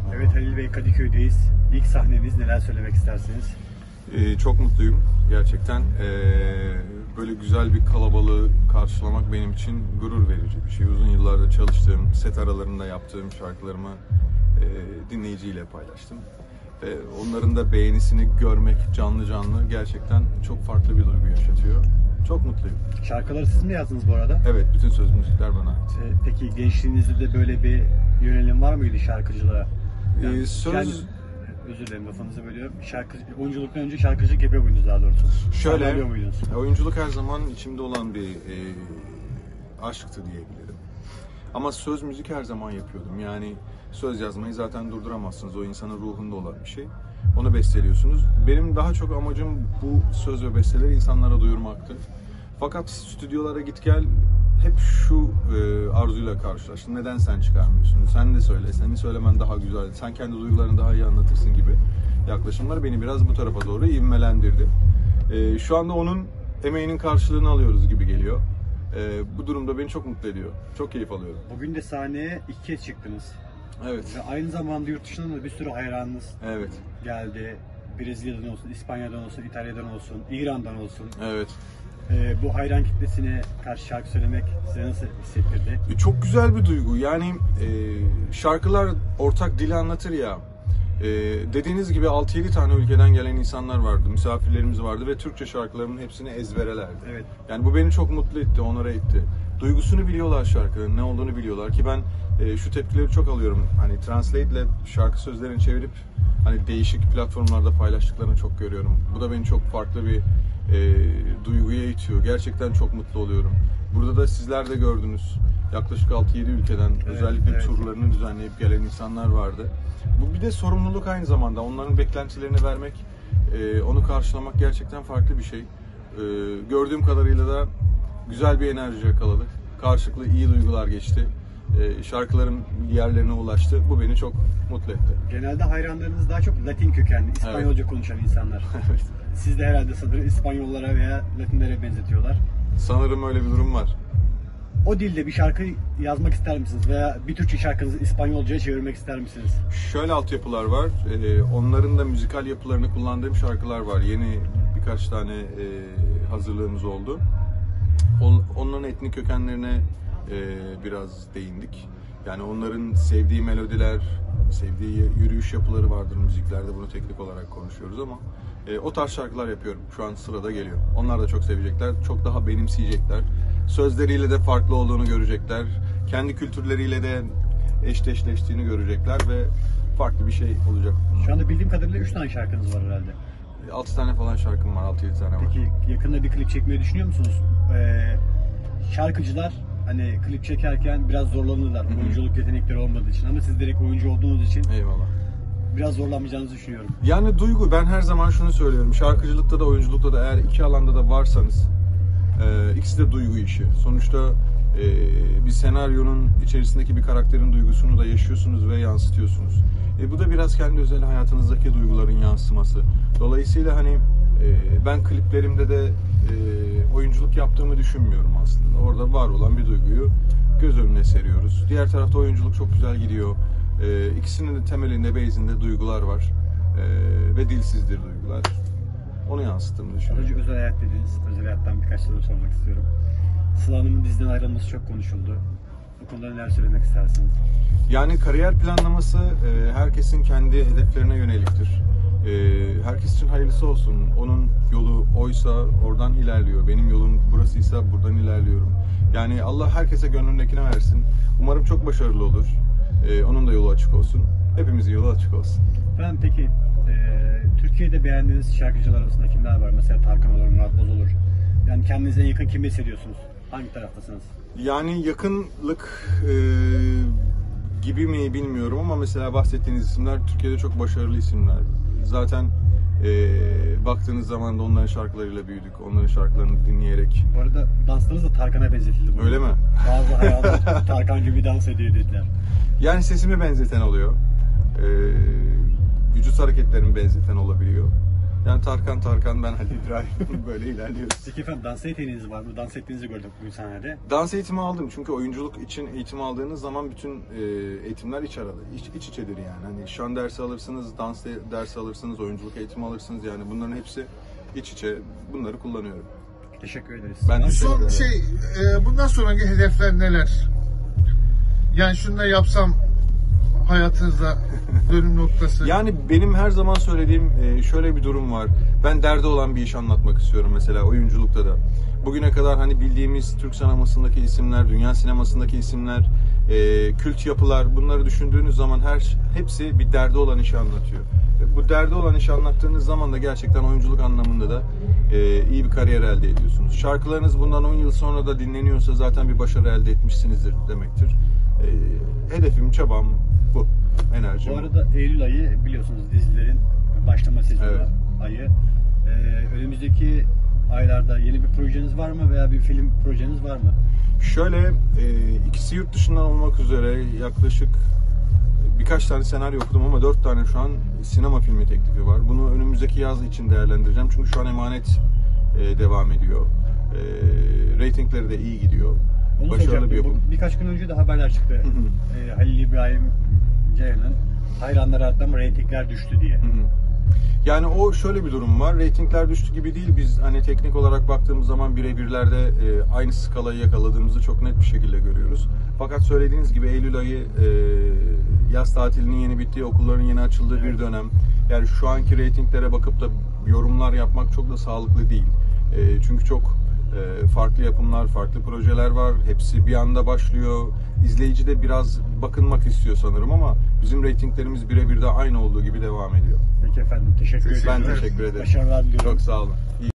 Evet Halil Bey, Kadıköy'deyiz. İlk sahneniz, neler söylemek istersiniz? Çok mutluyum gerçekten. Böyle güzel bir kalabalığı karşılamak benim için gurur verici bir şey. Uzun yıllardır çalıştığım, set aralarında yaptığım şarkılarımı dinleyiciyle paylaştım. Ve onların da beğenisini görmek canlı canlı gerçekten çok farklı bir duygu yaşatıyor. Çok mutluyum. Şarkıları siz mi yazdınız bu arada? Evet, bütün söz müzikler bana ait. Peki gençliğinizde de böyle bir yönelim var mıydı şarkıcılığa? Özür dilerim, lafınızı bölüyorum. Oyunculuktan önce şarkıcılık yapıyor muydunuz daha doğrusu? Şöyle, oyunculuk her zaman içimde olan bir aşktı diyebilirim. Ama söz müzik her zaman yapıyordum. Yani söz yazmayı zaten durduramazsınız. O insanın ruhunda olan bir şey. Onu besteliyorsunuz. Benim daha çok amacım bu söz ve besteleri insanlara duyurmaktı. Fakat stüdyolara git gel hep şu arzuyla karşılaştım. Neden sen çıkarmıyorsun? Sen de söyle. Senin söylemen daha güzel. Sen kendi duygularını daha iyi anlatırsın gibi yaklaşımlar beni biraz bu tarafa doğru ivmelendirdi. Şu anda onun emeğinin karşılığını alıyoruz gibi geliyor. Bu durumda beni çok mutlu ediyor. Çok keyif alıyorum. Bugün de sahneye 2 kez çıktınız. Evet. Ve aynı zamanda yurt dışından da bir sürü hayranınız geldi. Brezilya'dan olsun, İspanya'dan olsun, İtalya'dan olsun, İran'dan olsun. Evet. Bu hayran kitlesine karşı şarkı söylemek size nasıl hissettirdi? Çok güzel bir duygu. Yani şarkılar ortak dili anlatır ya. Dediğiniz gibi 6-7 tane ülkeden gelen insanlar vardı, misafirlerimiz vardı ve Türkçe şarkılarımın hepsini ezberelerdi. Evet. Yani bu beni çok mutlu etti, onore etti. Duygusunu biliyorlar şarkının, ne olduğunu biliyorlar ki ben şu tepkileri çok alıyorum. Hani Translate ile şarkı sözlerini çevirip hani değişik platformlarda paylaştıklarını çok görüyorum. Bu da beni çok farklı bir duyguya itiyor. Gerçekten çok mutlu oluyorum. Burada da sizler de gördünüz. Yaklaşık 6-7 ülkeden özellikle turlarını düzenleyip gelen insanlar vardı. Bu bir de sorumluluk aynı zamanda. Onların beklentilerini vermek, onu karşılamak gerçekten farklı bir şey. Gördüğüm kadarıyla da güzel bir enerji yakaladık. Karşılıklı iyi duygular geçti. Şarkılarım yerlerine ulaştı. Bu beni çok mutlu etti. Genelde hayranlarınız daha çok Latin kökenli, İspanyolca konuşan insanlar. Evet. Siz de herhalde sanırım İspanyollara veya Latinlere benzetiyorlar. Sanırım öyle bir durum var. O dilde bir şarkı yazmak ister misiniz? Veya bir Türkçe şarkınızı İspanyolca'ya çevirmek ister misiniz? Şöyle altyapılar var. Onların da müzikal yapılarını kullandığım şarkılar var. Yeni birkaç tane hazırlığımız oldu. Onların etnik kökenlerine biraz değindik. Yani onların sevdiği melodiler, sevdiği yürüyüş yapıları vardır müziklerde. Bunu teknik olarak konuşuyoruz ama o tarz şarkılar yapıyorum. Şu an sırada geliyor. Onlar da çok sevecekler. Çok daha benimseyecekler. Sözleriyle de farklı olduğunu görecekler. Kendi kültürleriyle de eşleştiğini görecekler ve farklı bir şey olacak. Şu anda bildiğim kadarıyla 3 tane şarkınız var herhalde. 6 tane falan şarkım var, 6-7 tane var. Peki yakında bir klip çekmeyi düşünüyor musunuz? Şarkıcılar hani klip çekerken biraz zorlanırlar. Oyunculuk yetenekleri olmadığı için ama siz direkt oyuncu olduğunuz için eyvallah. Biraz zorlanmayacağınızı düşünüyorum. Yani duygu, ben her zaman şunu söylüyorum. Şarkıcılıkta da oyunculukta da eğer iki alanda da varsanız ikisi de duygu işi. Sonuçta bir senaryonun içerisindeki bir karakterin duygusunu da yaşıyorsunuz ve yansıtıyorsunuz. Bu da biraz kendi özel hayatınızdaki duyguların yansıması. Dolayısıyla hani ben kliplerimde de oyunculuk yaptığımı düşünmüyorum aslında. Orada var olan bir duyguyu göz önüne seriyoruz. Diğer tarafta oyunculuk çok güzel gidiyor. İkisinin de temelinde, base'inde duygular var. Ve dilsizdir duygular. Onu yansıttığımı düşünüyorum. Önce özel hayat dediniz. Özel hayattan birkaç soru sormak istiyorum. Sıla Hanım'ın diziden ayrılması çok konuşuldu. Bu konuda neler söylemek istersiniz? Yani kariyer planlaması herkesin kendi hedeflerine yöneliktir. Herkes için hayırlısı olsun. Onun yolu oysa oradan ilerliyor. Benim yolum burasıysa buradan ilerliyorum. Yani Allah herkese gönlündekine versin. Umarım çok başarılı olur. Onun da yolu açık olsun. Hepimizin yolu açık olsun. Ben peki Türkiye'de beğendiğiniz şarkıcılar arasında kimler var? Mesela Tarkan olur, Murat Boz olur. Yani kendinize en yakın kimi hissediyorsunuz? Hangi taraftasınız? Yani yakınlık gibi mi bilmiyorum ama mesela bahsettiğiniz isimler Türkiye'de çok başarılı isimler. Zaten baktığınız zaman da onların şarkılarıyla büyüdük. Onların şarkılarını dinleyerek. Bu arada danslarınız da Tarkan'a benzetildi. Bugün. Öyle mi? Bazı hayatlar Tarkan gibi dans ediyor dediler. Yani sesimi benzeten oluyor. Vücut hareketlerimi benzeten olabiliyor. Yani Tarkan, ben Halil İbrahim böyle ilerliyoruz. Peki efendim dans yeteneğiniz var mı? Dans ettiğinizi gördük bugün sahnede. Dans eğitimi aldım çünkü oyunculuk için eğitim aldığınız zaman bütün eğitimler iç içedir yani. Hani şan dersi alırsınız, dans dersi alırsınız, oyunculuk eğitimi alırsınız yani bunların hepsi iç içe. Bunları kullanıyorum. Teşekkür ederiz. Ben Bu teşekkür son ederim. bundan sonraki hedefler neler? Yani şunu da yapsam hayatınızda dönüm noktası. Yani benim her zaman söylediğim şöyle bir durum var. Ben derdi olan bir iş anlatmak istiyorum mesela oyunculukta da. Bugüne kadar hani bildiğimiz Türk sinemasındaki isimler, dünya sinemasındaki isimler, kült yapılar, bunları düşündüğünüz zaman hepsi bir derdi olan işi anlatıyor. Bu derdi olan işi anlattığınız zaman da gerçekten oyunculuk anlamında da iyi bir kariyer elde ediyorsunuz. Şarkılarınız bundan 10 yıl sonra da dinleniyorsa zaten bir başarı elde etmişsinizdir demektir. Hedefim, çabam bu. Enerjim. Bu arada Eylül ayı biliyorsunuz dizilerin başlama sezonu Evet. ayı. Önümüzdeki aylarda yeni bir projeniz var mı veya bir film projeniz var mı? Şöyle, ikisi yurt dışından olmak üzere yaklaşık birkaç tane senaryo okudum ama 4 tane şu an sinema filmi teklifi var. Bunu önümüzdeki yaz için değerlendireceğim çünkü şu an Emanet devam ediyor. Ratingleri de iyi gidiyor. Onu Başarılı soracaktım. bir yapım. Birkaç gün önce de haberler çıktı. Halil İbrahim Ceyhan'ın hayranları hatta reytingler düştü diye. Yani o şöyle bir durum var. Reytingler düştü gibi değil. Biz hani teknik olarak baktığımız zaman birebirlerde aynı skalayı yakaladığımızı çok net bir şekilde görüyoruz. Fakat söylediğiniz gibi Eylül ayı yaz tatilinin yeni bittiği, okulların yeni açıldığı bir dönem. Yani şu anki reytinglere bakıp da yorumlar yapmak çok da sağlıklı değil. Çünkü çok farklı yapımlar, farklı projeler var. Hepsi bir anda başlıyor. İzleyici de biraz bakınmak istiyor sanırım ama bizim reytinglerimiz birebir de aynı olduğu gibi devam ediyor. Peki efendim teşekkür ederim. Ben teşekkür ederim. Başarılar diliyorum. Çok sağ olun. İyi